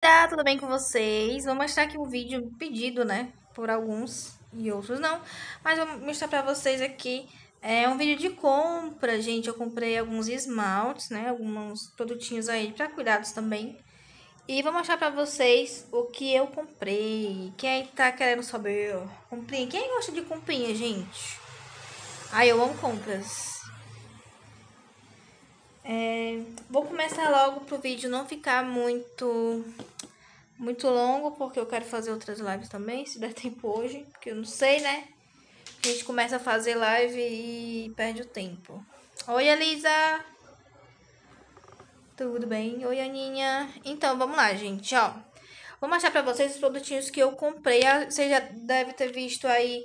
dia, tudo bem com vocês? Vou mostrar aqui um vídeo pedido, né, por alguns e outros não, mas vou mostrar pra vocês aqui um vídeo de compra, gente. Eu comprei alguns esmaltes, né, alguns produtinhos aí pra cuidados também. E vou mostrar pra vocês o que eu comprei. Quem aí tá querendo saber? Comprinha. Quem gosta de comprinha, gente? Ai, eu amo compras. Vou começar logo pro vídeo não ficar muito longo, porque eu quero fazer outras lives também, se der tempo hoje, porque eu não sei, né? A gente começa a fazer live e perde o tempo. Oi, Elisa! Tudo bem? Oi, Aninha! Então, vamos lá, gente, ó. Vou mostrar pra vocês os produtinhos que eu comprei. Você já deve ter visto aí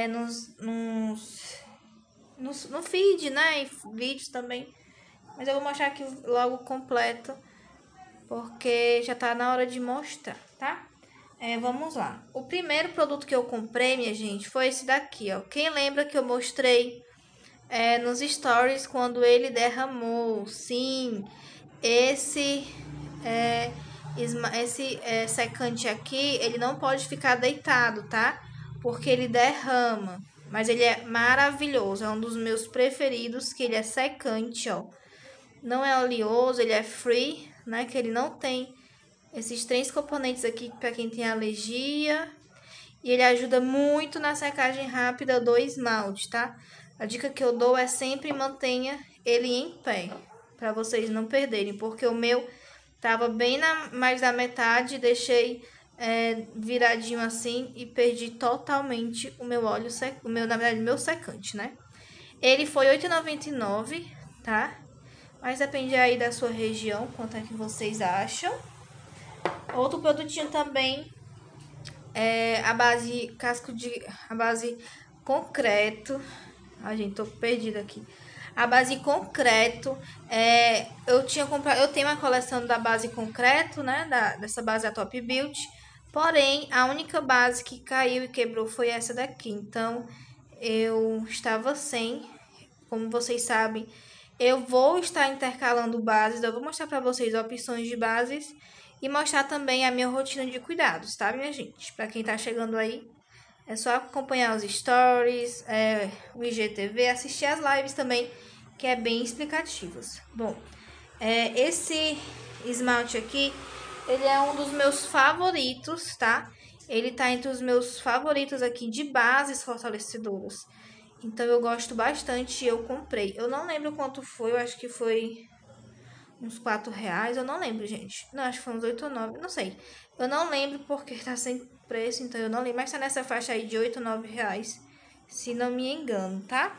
no feed, né? E vídeos também. Mas eu vou mostrar aqui logo completo, porque já tá na hora de mostrar, tá? Vamos lá. O primeiro produto que eu comprei, minha gente, foi esse daqui, ó. Quem lembra que eu mostrei nos stories quando ele derramou? Sim, esse secante aqui, ele não pode ficar deitado, tá? Porque ele derrama. Mas ele é maravilhoso, é um dos meus preferidos, que ele é secante, ó. Não é oleoso, ele é free, né? Que ele não tem esses 3 componentes aqui para quem tem alergia. E ele ajuda muito na secagem rápida do esmalte, tá? A dica que eu dou é sempre mantenha ele em pé, para vocês não perderem. Porque o meu tava bem mais da metade, deixei viradinho assim e perdi totalmente o meu óleo, na verdade, meu secante, né? Ele foi R$ 8,99, tá? Mas depende aí da sua região, quanto é que vocês acham. Outro produtinho também é a base a base concreto. Ai, gente, tô perdida aqui. A base concreto, eu tinha comprado, eu tenho uma coleção da base concreto, né, dessa base da Top Build. Porém, a única base que caiu e quebrou foi essa daqui. Então, eu estava sem. Como vocês sabem, eu vou estar intercalando bases. Eu vou mostrar para vocês opções de bases e mostrar também a minha rotina de cuidados, tá, minha gente? Para quem tá chegando aí, é só acompanhar os stories, o IGTV, assistir as lives também, que é bem explicativos. Bom, esse esmalte aqui, ele é um dos meus favoritos, tá? Ele tá entre os meus favoritos aqui de bases fortalecedoras. Então, eu gosto bastante e eu comprei. Eu não lembro quanto foi, eu acho que foi uns R$ 4. Eu não lembro, gente. Não, acho que foi uns 8 ou 9, não sei. Eu não lembro porque tá sem preço, então eu não lembro. Mas tá nessa faixa aí de 8 ou 9 reais, se não me engano, tá?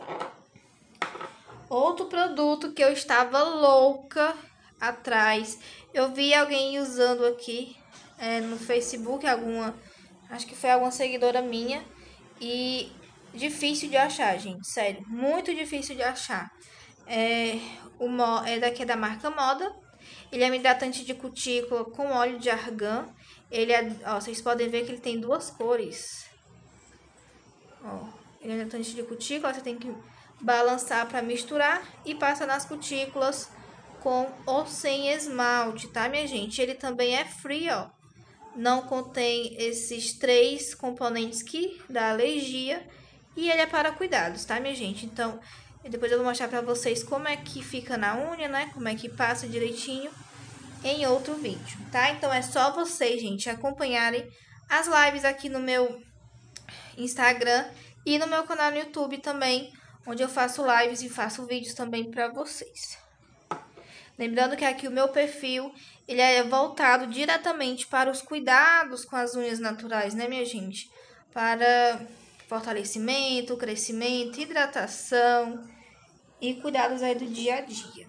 Outro produto que eu estava louca atrás. Eu vi alguém usando aqui no Facebook, acho que foi alguma seguidora minha. E difícil de achar, gente, sério, muito difícil de achar. Daqui é da marca Moda. Ele é um hidratante de cutícula com óleo de argan. Ele vocês podem ver que ele tem 2 cores. Ó, ele é um hidratante de cutícula, você tem que balançar para misturar e passa nas cutículas com ou sem esmalte, tá, minha gente? Ele também é free, ó. Não contém esses 3 componentes que dá alergia e ele é para cuidados, tá, minha gente? Então, depois eu vou mostrar pra vocês como é que fica na unha, né? Como é que passa direitinho em outro vídeo, tá? Então, é só vocês, gente, acompanharem as lives aqui no meu Instagram e no meu canal no YouTube também, onde eu faço lives e faço vídeos também pra vocês. Lembrando que aqui o meu perfil, ele é voltado diretamente para os cuidados com as unhas naturais, né, minha gente? Para fortalecimento, crescimento, hidratação e cuidados aí do dia a dia.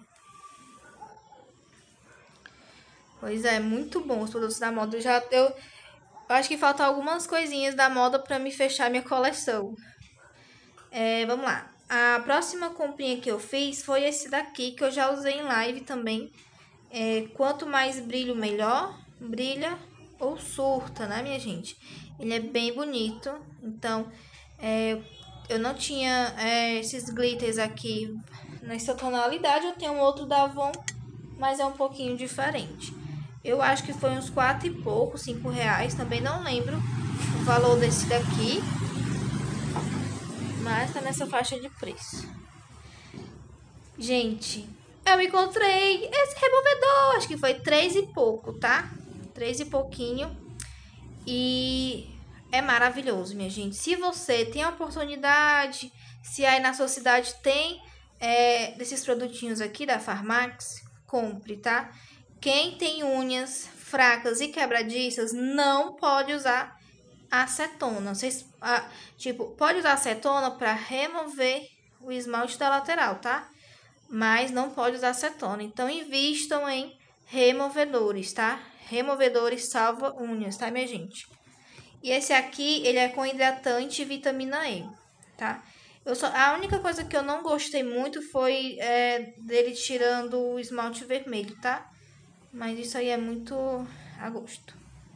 Pois é, muito bom os produtos da Moda. Eu acho que faltam algumas coisinhas da Moda para me fechar minha coleção. Vamos lá. A próxima comprinha que eu fiz foi esse daqui, que eu já usei em live também. Quanto mais brilho, melhor. Brilha ou surta, né, minha gente? Ele é bem bonito. Então, eu não tinha esses glitters aqui nessa tonalidade. Eu tenho um outro da Avon, mas é um pouquinho diferente. Eu acho que foi uns 4 e pouco, 5 reais. Também não lembro o valor desse daqui. Mas tá nessa faixa de preço. Gente, eu encontrei esse removedor. Acho que foi 3 e pouco, tá? 3 e pouquinho. E é maravilhoso, minha gente. Se você tem a oportunidade, se aí na sua cidade tem desses produtinhos aqui da Farmax, compre, tá? Quem tem unhas fracas e quebradiças não pode usar acetona. Vocês, tipo, pode usar acetona para remover o esmalte da lateral, tá? Mas não pode usar acetona. Então, invistam em removedores, tá? Removedores salva unhas, tá, minha gente? E esse aqui, ele é com hidratante e vitamina E, tá? A única coisa que eu não gostei muito foi dele tirando o esmalte vermelho, tá? Mas isso aí é muito a gosto.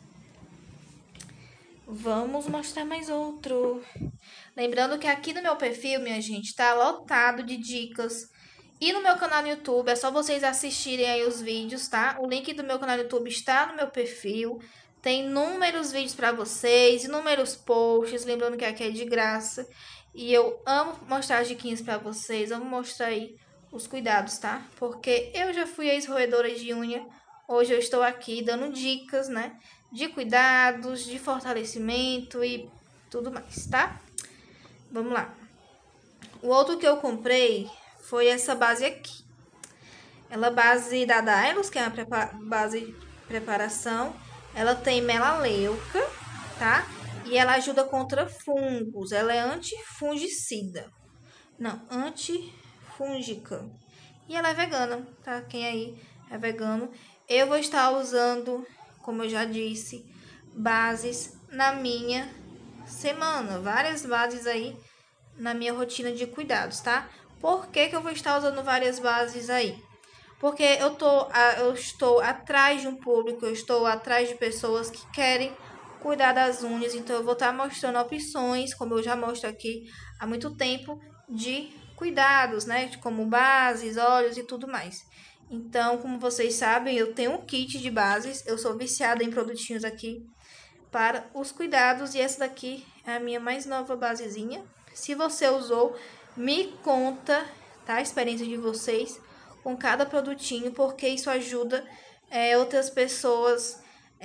Vamos mostrar mais outro. Lembrando que aqui no meu perfil, minha gente, tá lotado de dicas. E no meu canal no YouTube, é só vocês assistirem aí os vídeos, tá? O link do meu canal no YouTube está no meu perfil. Tem inúmeros vídeos para vocês, inúmeros posts. Lembrando que aqui é de graça. E eu amo mostrar as diquinhas para vocês. Amo mostrar aí os cuidados, tá? Porque eu já fui ex-roedora de unha. Hoje eu estou aqui dando dicas, né? De cuidados, de fortalecimento e tudo mais, tá? Vamos lá. O outro que eu comprei foi essa base aqui. Ela é base da Dylos, que é uma base de preparação. Ela tem melaleuca, tá? E ela ajuda contra fungos. Ela é antifungicida. Não, antifúngica. E ela é vegana, tá? Quem aí é vegano. Eu vou estar usando, como eu já disse, bases na minha semana. Várias bases aí na minha rotina de cuidados, tá? Por que eu vou estar usando várias bases aí? Porque eu estou atrás de um público, eu estou atrás de pessoas que querem cuidar das unhas. Então, eu vou estar mostrando opções, como eu já mostro aqui há muito tempo, de cuidados, né? Como bases, óleos e tudo mais. Então, como vocês sabem, eu tenho um kit de bases. Eu sou viciada em produtinhos aqui para os cuidados. E essa daqui é a minha mais nova basezinha. Se você usou, me conta, tá? A experiência de vocês com cada produtinho, porque isso ajuda outras pessoas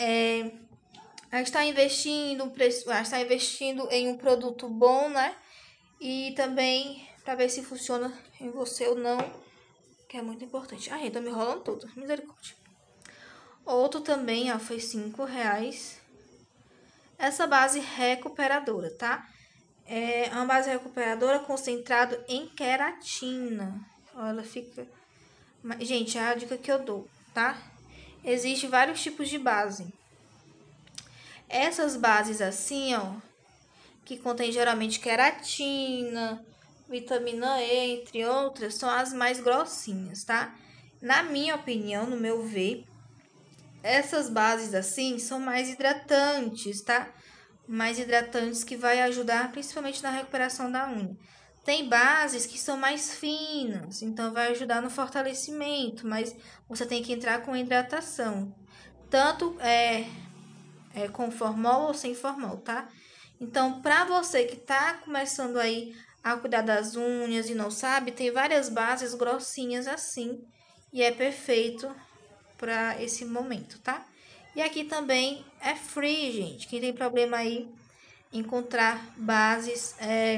a estar investindo, em um produto bom, né? E também para ver se funciona em você ou não, que é muito importante. Ai, tô me enrolando tudo, misericórdia. Outro também, ó, foi 5 reais. Essa base recuperadora, tá? É uma base recuperadora concentrada em queratina. Ó, ela fica... Gente, é a dica que eu dou, tá? Existem vários tipos de base. Essas bases assim, ó, que contém geralmente queratina, vitamina E, entre outras, são as mais grossinhas, tá? Na minha opinião, no meu ver, essas bases assim são mais hidratantes, tá? Mais hidratantes que vai ajudar principalmente na recuperação da unha. Tem bases que são mais finas, então vai ajudar no fortalecimento, mas você tem que entrar com hidratação. Tanto com formol ou sem formol, tá? Então, para você que tá começando aí a cuidar das unhas e não sabe, tem várias bases grossinhas assim, e é perfeito para esse momento, tá? E aqui também é free, gente. Quem tem problema aí encontrar bases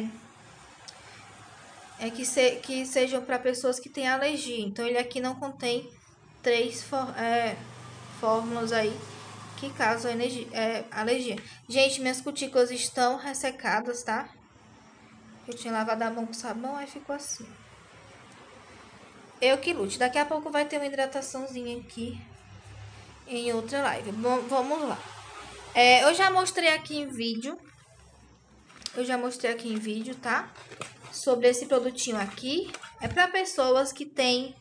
que sejam para pessoas que têm alergia. Então, ele aqui não contém 3 fórmulas aí que causam alergia. Gente, minhas cutículas estão ressecadas, tá? Eu tinha lavado a mão com sabão, aí ficou assim. Eu que lute. Daqui a pouco vai ter uma hidrataçãozinha aqui em outra live. Bom, vamos lá. Eu já mostrei aqui em vídeo. Tá? Sobre esse produtinho aqui. É para pessoas que têm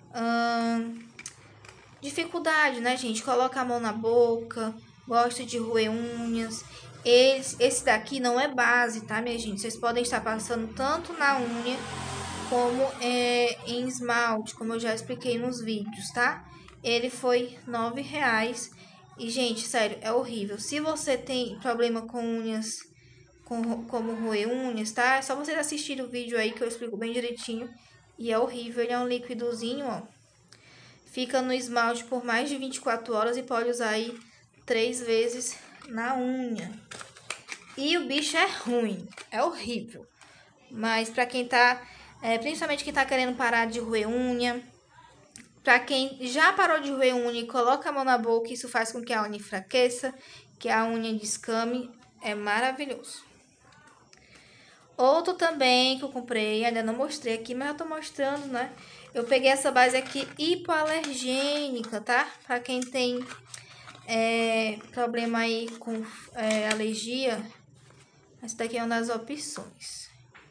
dificuldade, né, gente? Coloca a mão na boca, gosta de roer unhas. Esse daqui não é base, tá, minha gente? Vocês podem estar passando tanto na unha como em esmalte, como eu já expliquei nos vídeos, tá? ele foi R$ 9. E, gente, sério, é horrível. Se você tem problema com unhas, como roer unhas, tá? É só vocês assistirem o vídeo aí que eu explico bem direitinho. E é horrível, ele é um líquidozinho, ó. Fica no esmalte por mais de 24 horas e pode usar aí 3 vezes na unha. E o bicho é ruim, é horrível. Mas pra quem tá, principalmente quem tá querendo parar de roer unha, pra quem já parou de roer unha e coloca a mão na boca, isso faz com que a unha enfraqueça, que a unha descame, é maravilhoso. Outro também que eu comprei, ainda não mostrei aqui, mas eu tô mostrando, né? Eu peguei essa base aqui hipoalergênica, tá? Pra quem tem problema aí com alergia, essa daqui é uma das opções.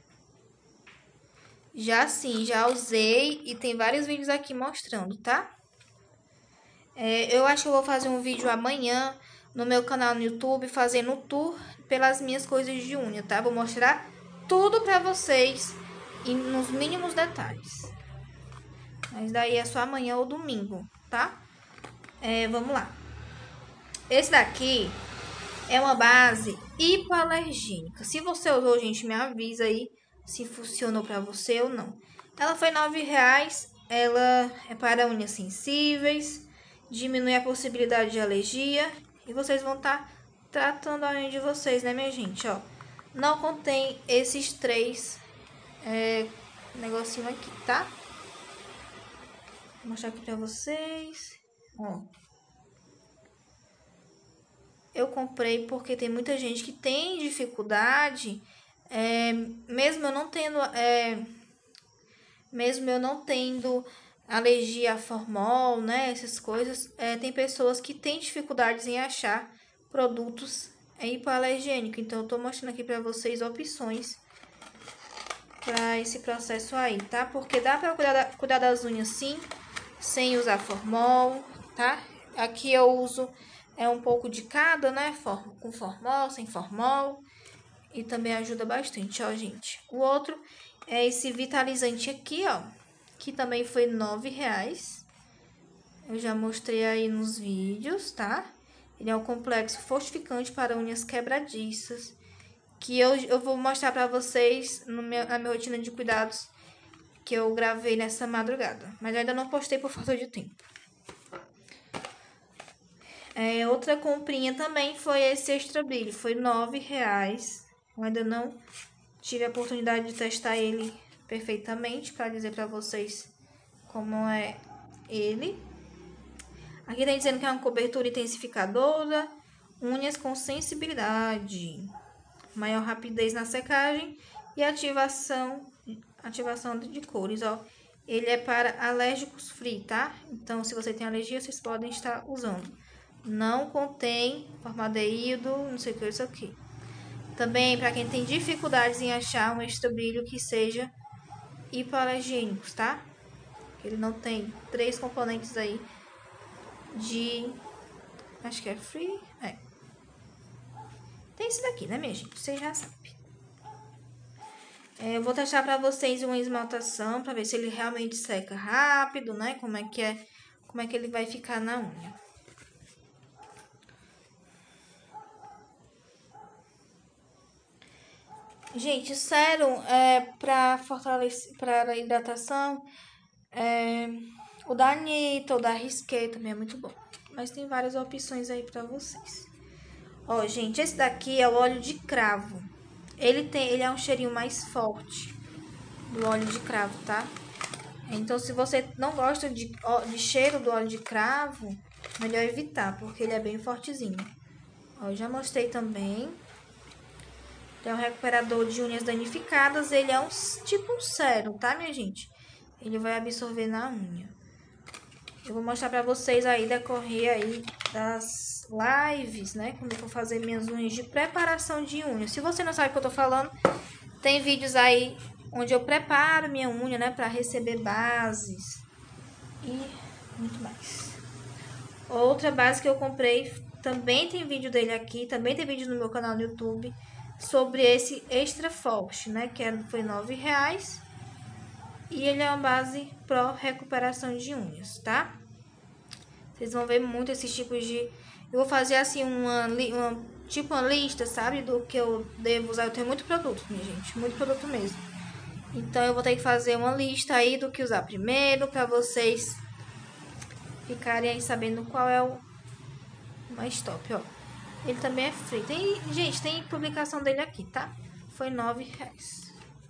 Já sim, já usei e tem vários vídeos aqui mostrando, tá? Eu acho que eu vou fazer um vídeo amanhã no meu canal no YouTube, fazendo um tour pelas minhas coisas de unha, tá? Vou mostrar tudo pra vocês e nos mínimos detalhes. Mas daí é só amanhã ou domingo, tá? Vamos lá. Esse daqui é uma base hipoalergênica. Se você usou, gente, me avisa aí se funcionou pra você ou não. Ela foi R$ 9. Ela é para unhas sensíveis, diminui a possibilidade de alergia e vocês vão estar tratando a unha de vocês, né, minha gente? Ó, não contém esses 3 negocinho aqui, tá? Vou mostrar aqui pra vocês. Ó. Eu comprei porque tem muita gente que tem dificuldade, mesmo eu não tendo alergia a formol, né, essas coisas, tem pessoas que têm dificuldades em achar produtos hipoalergênicos. Então, eu tô mostrando aqui pra vocês opções para esse processo aí, tá? Porque dá pra cuidar das unhas sim, sem usar formol, tá? Aqui eu uso um pouco de cada, né? Com formol, sem formol. E também ajuda bastante, ó, gente. O outro é esse vitalizante aqui, ó. Que também foi R$ 9. Eu já mostrei aí nos vídeos, tá? Ele é um complexo fortificante para unhas quebradiças. Que eu vou mostrar pra vocês na minha rotina de cuidados. Que eu gravei nessa madrugada. Mas ainda não postei por falta de tempo. Outra comprinha também foi esse Extra Brilho. Foi R$ 9. Eu ainda não tive a oportunidade de testar ele perfeitamente para dizer para vocês como é ele. Aqui tá dizendo que é uma cobertura intensificadora, unhas com sensibilidade, maior rapidez na secagem e ativação de cores, ó. Ele é para alérgicos free, tá? Então, se você tem alergia, vocês podem estar usando. Não contém formaldeído, não sei o que é isso aqui. Também para quem tem dificuldades em achar um extra brilho que seja hipoalergênico, tá? Ele não tem 3 componentes aí de... acho que é free, Tem esse daqui, né, minha gente? Vocês já sabem. Eu vou testar pra vocês uma esmaltação, pra ver se ele realmente seca rápido, né? Como é que ele vai ficar na unha. Gente, sérum pra fortalecer, pra hidratação, o da Anitta, o da Risqué também é muito bom. Mas tem várias opções aí pra vocês. Ó, gente, esse daqui é o óleo de cravo. Ele é um cheirinho mais forte do óleo de cravo, tá? Então, se você não gosta de cheiro do óleo de cravo, melhor evitar, porque ele é bem fortezinho. Ó, eu já mostrei também. Tem um recuperador de unhas danificadas. Ele é tipo um sérum, tá, minha gente? Ele vai absorver na unha. Eu vou mostrar pra vocês aí, decorrer aí das lives, né? Quando eu for fazer minhas unhas de preparação de unha. Se você não sabe o que eu tô falando, tem vídeos aí onde eu preparo minha unha, né? Pra receber bases e muito mais. Outra base que eu comprei, também tem vídeo dele aqui, também tem vídeo no meu canal no YouTube, sobre esse Extra Forte, né? Que foi R$ 9. E ele é uma base pró recuperação de unhas, tá? Vocês vão ver muito esses tipos de... Eu vou fazer assim uma lista, sabe? Do que eu devo usar. Eu tenho muito produto, minha gente. Muito produto mesmo. Então eu vou ter que fazer uma lista aí do que usar primeiro. Pra vocês ficarem aí sabendo qual é o mais top, ó. Ele também é free. Gente, tem publicação dele aqui, tá? Foi R$9.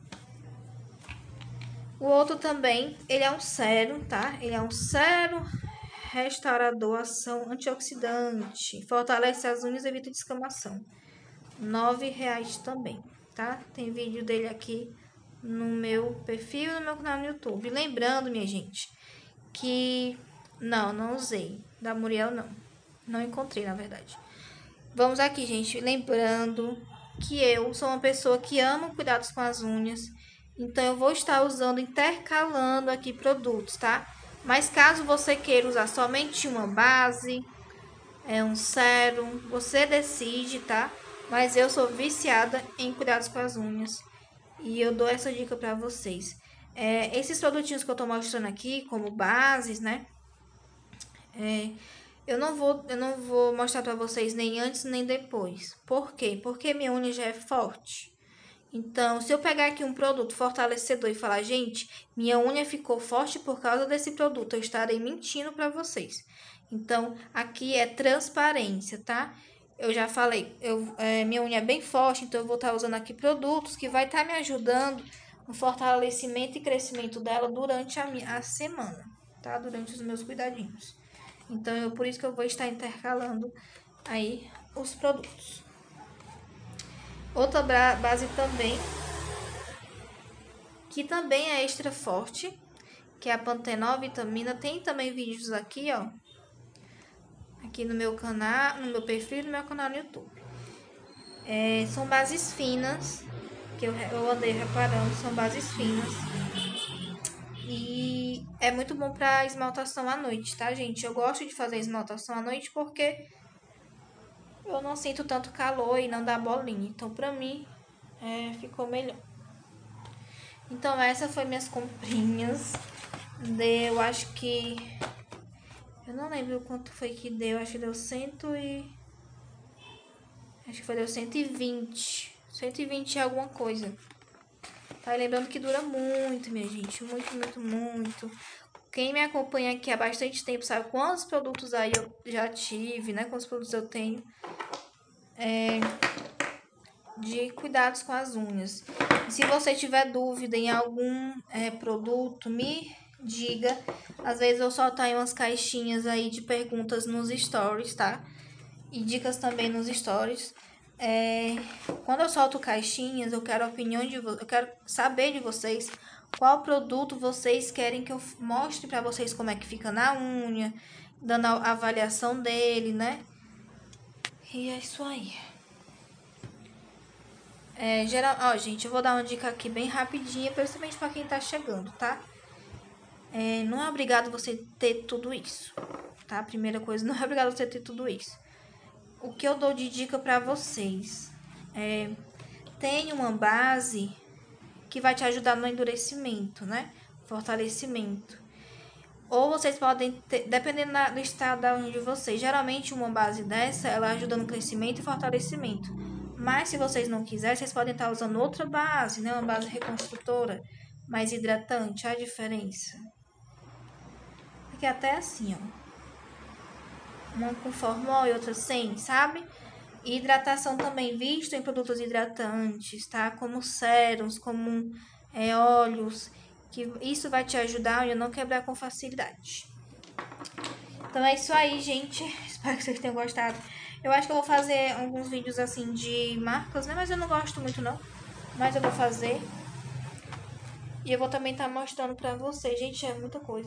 O outro também, ele é um sérum, tá? Ele é um sérum restaurador, ação antioxidante, fortalece as unhas e evita descamação. R$9 também, tá? Tem vídeo dele aqui no meu perfil e no meu canal no YouTube. Lembrando, minha gente, que não usei. Da Muriel, não encontrei, na verdade. Vamos aqui, gente, lembrando que eu sou uma pessoa que ama cuidados com as unhas. Então, eu vou estar usando, intercalando aqui produtos, tá? Mas caso você queira usar somente uma base, um sérum, você decide, tá? Mas eu sou viciada em cuidados com as unhas. E eu dou essa dica pra vocês. Esses produtinhos que eu tô mostrando aqui, como bases, né? Eu não vou mostrar pra vocês nem antes nem depois. Por quê? Porque minha unha já é forte. Então, se eu pegar aqui um produto fortalecedor e falar, gente, minha unha ficou forte por causa desse produto, eu estarei mentindo pra vocês. Então, aqui é transparência, tá? Eu já falei, minha unha é bem forte, então eu vou estar usando aqui produtos que vai estar me ajudando no fortalecimento e crescimento dela durante a semana, tá? Durante os meus cuidadinhos. Então, por isso que eu vou estar intercalando aí os produtos. Outra base também, que também é extra forte, que é a Pantenol Vitamina. Tem também vídeos aqui, ó. Aqui no meu canal, no meu perfil e no meu canal no YouTube. São bases finas, que eu andei reparando, são bases finas. E é muito bom pra esmaltação à noite, tá, gente? Eu gosto de fazer esmaltação à noite porque eu não sinto tanto calor e não dá bolinha. Então, pra mim, ficou melhor. Então, essa foi minhas comprinhas. Eu acho que... Eu não lembro quanto foi que deu. Acho que deu 120. 120 é alguma coisa. Tá? Lembrando que dura muito, minha gente. Muito. Quem me acompanha aqui há bastante tempo sabe quantos produtos aí eu já tive, né? Quantos produtos eu tenho. De cuidados com as unhas. E se você tiver dúvida em algum produto, me diga. Às vezes eu solto aí umas caixinhas aí de perguntas nos stories, tá? E dicas também nos stories. Quando eu solto caixinhas, eu quero a opinião de vocês, eu quero saber de vocês qual produto vocês querem que eu mostre pra vocês como é que fica na unha, dando a avaliação dele, né? E é isso aí. Gente, eu vou dar uma dica aqui bem rapidinha, principalmente para quem tá chegando, tá? Não é obrigado você ter tudo isso, tá? Primeira coisa, não é obrigado você ter tudo isso. O que eu dou de dica para vocês tem uma base que vai te ajudar no endurecimento, né? Fortalecimento. Ou vocês podem ter, dependendo do estado da unha de vocês, geralmente uma base dessa, ela ajuda no crescimento e fortalecimento. Mas se vocês não quiserem, vocês podem estar usando outra base, né? Uma base reconstrutora, mais hidratante. A diferença aqui até assim, ó. Uma com formol e outra sem, sabe? E hidratação também, visto em produtos hidratantes, tá? Como sérums, como óleos, que isso vai te ajudar a não quebrar com facilidade. Então é isso aí, gente. Espero que vocês tenham gostado. Eu acho que eu vou fazer alguns vídeos assim de marcas, né? Mas eu não gosto muito não. Mas eu vou fazer. E eu vou também estar mostrando pra vocês. Gente, é muita coisa.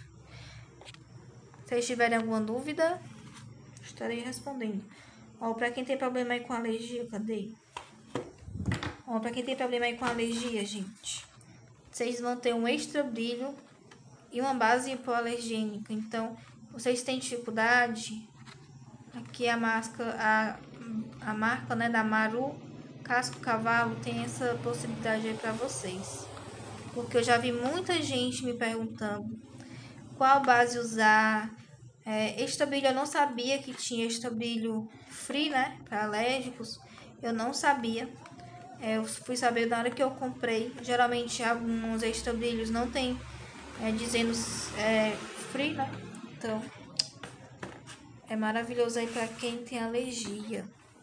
Se vocês tiverem alguma dúvida, estarei respondendo. Ó, pra quem tem problema aí com alergia, cadê? Ó, pra quem tem problema aí com alergia, gente, vocês vão ter um extra brilho e uma base hipoalergênica. Então, vocês têm dificuldade, aqui a marca, né, da Maru Casco Cavalo tem essa possibilidade aí pra vocês. Porque eu já vi muita gente me perguntando qual base usar, Estrobilho, eu não sabia que tinha estrobilho free, né? Para alérgicos. Eu não sabia. Eu fui saber na hora que eu comprei. Geralmente, alguns estrobilhos não tem dizendo free, né? Então, é maravilhoso aí para quem tem alergia.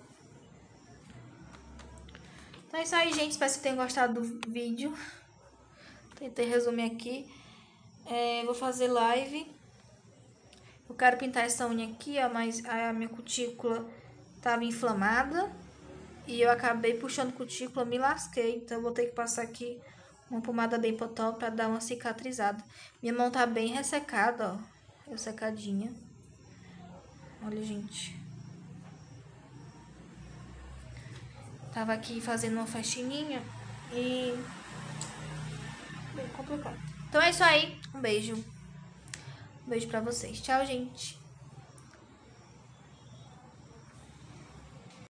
Então é isso aí, gente. Espero que vocês tenham gostado do vídeo. Tentei resumir aqui. Vou fazer live. Eu quero pintar essa unha aqui, ó, mas a minha cutícula tava inflamada. E eu acabei puxando cutícula, me lasquei. Então eu vou ter que passar aqui uma pomada bem potente pra dar uma cicatrizada. Minha mão tá bem ressecada, ó. Ressecadinha. Olha, gente. Tava aqui fazendo uma faxininha e... bem complicado. Então é isso aí. Um beijo. Um beijo pra vocês. Tchau, gente.